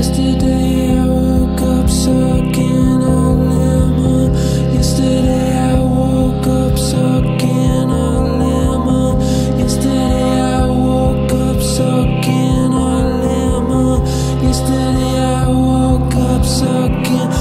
Yesterday I woke up sucking a lemon. Yesterday I woke up sucking a lemon. Yesterday I woke up sucking a lemon. Yesterday I woke up sucking